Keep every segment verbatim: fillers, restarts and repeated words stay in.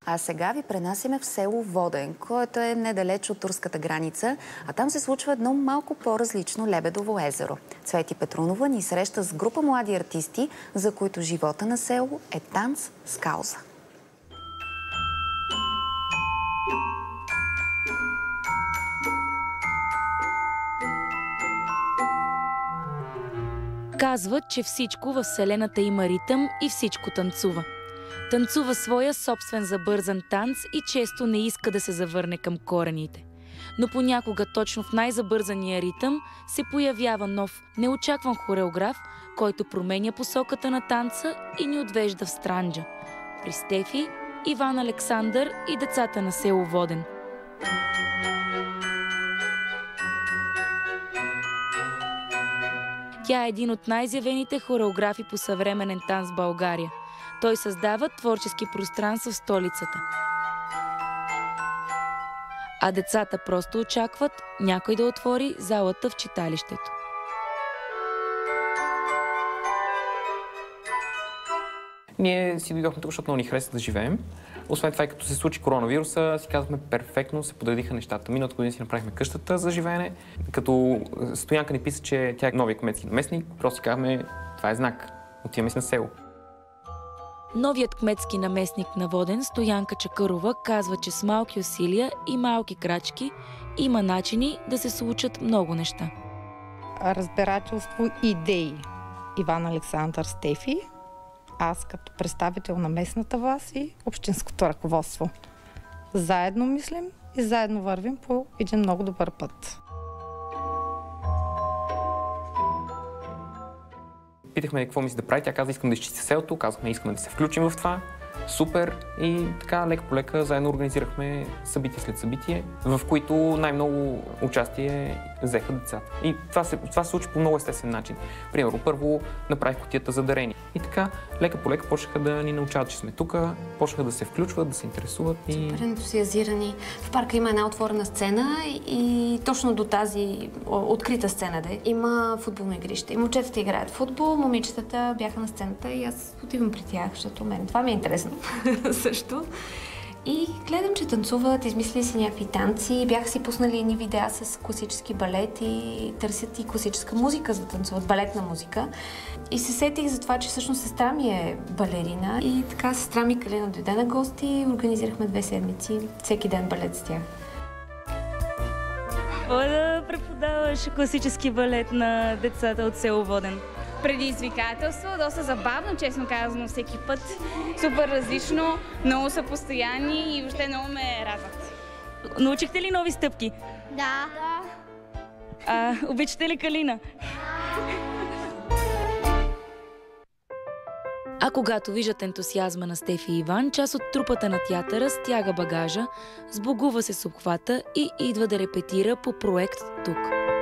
А сега ви пренасяме в село Воден, което е недалеч от турската граница, а там се случва едно малко по-различно Лебедово езеро. Цвети Петрунова ни среща с група млади артисти, за които живота на село е танц с кауза. Казват, че всичко във Вселената има ритъм и всичко танцува. Танцува своя собствен забързан танц и често не иска да се завърне към корените. Но понякога точно в най-забързания ритъм се появява нов, неочакван хореограф, който променя посоката на танца и ни отвежда в Странджа. При Стефи, Иван Александър и децата на село Воден. Тя е един от най-изявените хореографи по съвременен танц в България. Той създава творчески пространства в столицата. А децата просто очакват някой да отвори залата в читалището. Ние си дойдохме тук, защото много ни хареса да живеем. Освен това, и като се случи коронавируса, си казахме перфектно, се подредиха нещата. Миналата година си направихме къщата за живеене. Като Стоянка ни писа, че тя е новия кметски наместник, просто си казахме, това е знак. Отиваме си на село. Новият кметски наместник на Воден, Стоянка Чакърова, казва, че с малки усилия и малки крачки има начини да се случат много неща. Разбирателство, идеи. Иван Александър, Стефи, аз като представител на местната власт и общинското ръководство. Заедно мислим и заедно вървим по един много добър път. Питахме какво мисли да прави, тя каза, искам да изчистя селото, казахме, искаме да се включим в това. Супер! И така, лека по лека, заедно организирахме събитие след събитие, в които най-много участие взеха децата. И това се, това се случи по много естествен начин. Примерно, първо направих кутията за дарение. И така, лека по лека почнаха да ни научават, че сме тук, почнаха да се включват, да се интересуват. И... Супер ентусиазирани. В парка има една отворена сцена и точно до тази открита сцена де, има футболно игрище. И момчетата играят футбол, момичетата бяха на сцената и аз отивам при тях, защото мен това ми е интересно. също. И гледам, че танцуват, измислили си някакви танци, бяха си пуснали едни видеа с класически балет и търсят и класическа музика за да танцуват, балетна музика. И се сетих за това, че всъщност сестра ми е балерина и така сестра ми Калина дойде на гости и организирахме две седмици, всеки ден балет с тях. Какво да преподаваш класически балет на децата от село Воден? Предизвикателство, доста забавно, честно казано, всеки път. Супер различно, много са постоянни и въобще много ме радват. Научихте ли нови стъпки? Да. А, обичате ли Калина? А когато виждат ентусиазма на Стефи и Иван, част от трупата на театъра стяга багажа, сбогува се с обхвата и идва да репетира по проект тук.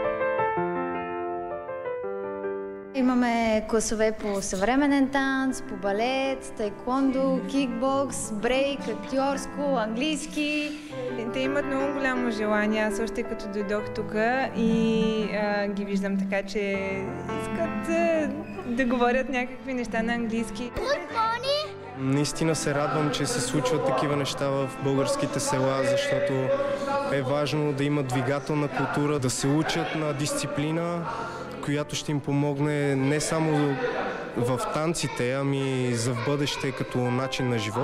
Имаме класове по съвременен танц, по балет, тайквондо, кикбокс, брейк, актьорско, английски. Те имат много голямо желание. Аз още като дойдох тук и а, ги виждам така, че искат а, да говорят някакви неща на английски. Наистина се радвам, че се случват такива неща в българските села, защото е важно да има двигателна култура, да се учат на дисциплина, която ще им помогне не само в танците, ами за в бъдеще като начин на живот.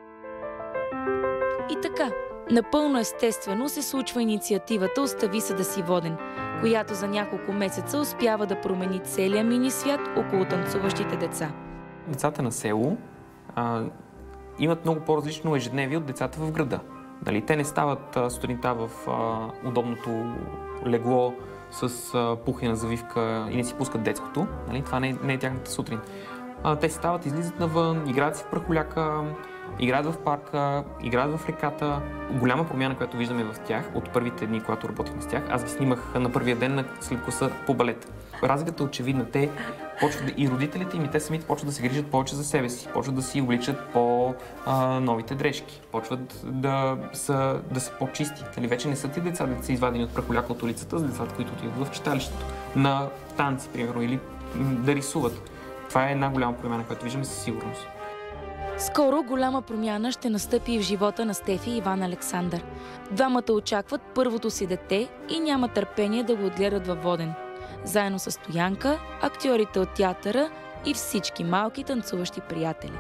И така, напълно естествено се случва инициативата "Остави се да си воден", която за няколко месеца успява да промени целия мини свят около танцуващите деца. Децата на село а, имат много по-различно ежедневие от децата в града. Нали? Те не стават а, сутринта в а, удобното легло с а, пухена завивка и не си пускат детското. Нали? Това не е, не е тяхната сутрин. А, те стават, излизат навън, играят си в прахоляка, играят в парка, играят в реката. Голяма промяна, която виждаме в тях от първите дни, когато работихме с тях. Аз ги снимах на първия ден след класа по балет. Разликата е очевидна. Те почват да, и родителите им, и те самите почват да се грижат повече за себе си, почват да си обличат по-новите дрежки, почват да са, да са по-чисти. Нали, вече не са ти деца, да са извадени от прахоляка от улицата, с децата, които отиват в читалището, на танци, примерно, или да рисуват. Това е една голяма промяна, която виждаме със сигурност. Скоро голяма промяна ще настъпи и в живота на Стефи и Иван Александър. Двамата очакват първото си дете и няма търпение да го отгледат във Воден. Заедно с Стоянка, актьорите от театъра и всички малки танцуващи приятели.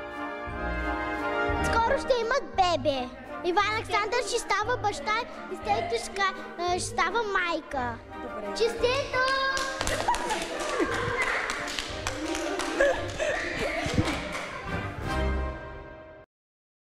Скоро ще имат бебе. Иван Александър ще става баща и Стефи ще става майка. Честита!